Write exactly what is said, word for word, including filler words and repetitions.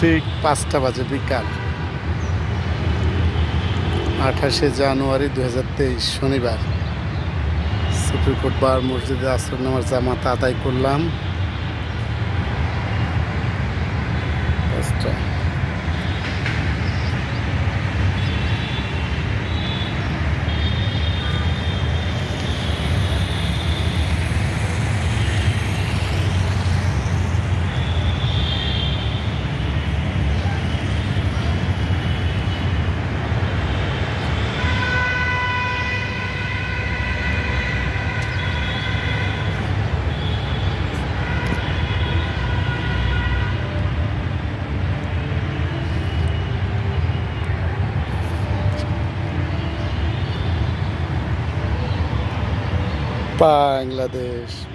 ঠিক পাঁচটা বাজে বিকাল আঠাশে জানুয়ারি দু হাজার তেইশ শনিবার সুপ্রিম কোর্ট বার মসজিদে আসর নামাজ জামাত আদায় করলাম। পাঁচটা বাংলাদেশ।